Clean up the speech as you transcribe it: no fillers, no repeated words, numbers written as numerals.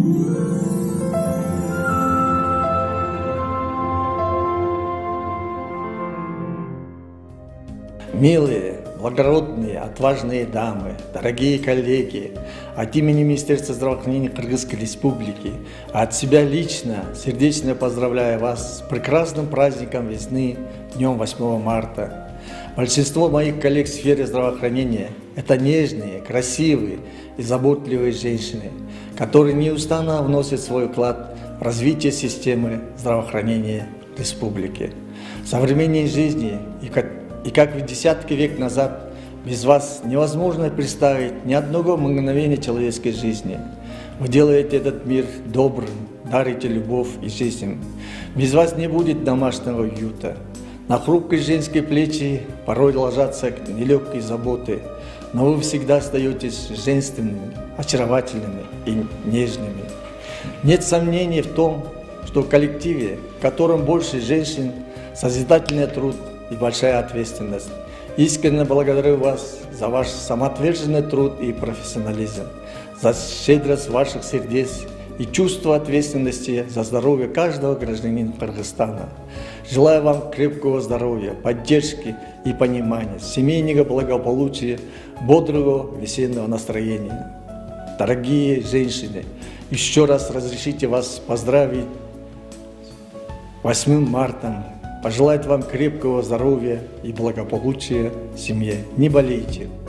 Милые, благородные, отважные дамы, дорогие коллеги, от имени Министерства здравоохранения Кыргызской Республики, от себя лично сердечно поздравляю вас с прекрасным праздником весны, днем 8 марта. Большинство моих коллег в сфере здравоохранения – это нежные, красивые и заботливые женщины, которые неустанно вносят свой вклад в развитие системы здравоохранения республики. В современной жизни и как в десятки век назад, без вас невозможно представить ни одного мгновения человеческой жизни. Вы делаете этот мир добрым, дарите любовь и жизнь. Без вас не будет домашнего уюта. На хрупкие женские плечи порой ложатся нелегкие заботы, но вы всегда остаетесь женственными, очаровательными и нежными. Нет сомнений в том, что в коллективе, в котором больше женщин, созидательный труд и большая ответственность. Искренне благодарю вас за ваш самоотверженный труд и профессионализм, за щедрость ваших сердец и чувство ответственности за здоровье каждого гражданина Кыргызстана. Желаю вам крепкого здоровья, поддержки и понимания, семейного благополучия, бодрого весеннего настроения. Дорогие женщины, еще раз разрешите вас поздравить 8 марта. Пожелать вам крепкого здоровья и благополучия в семье. Не болейте.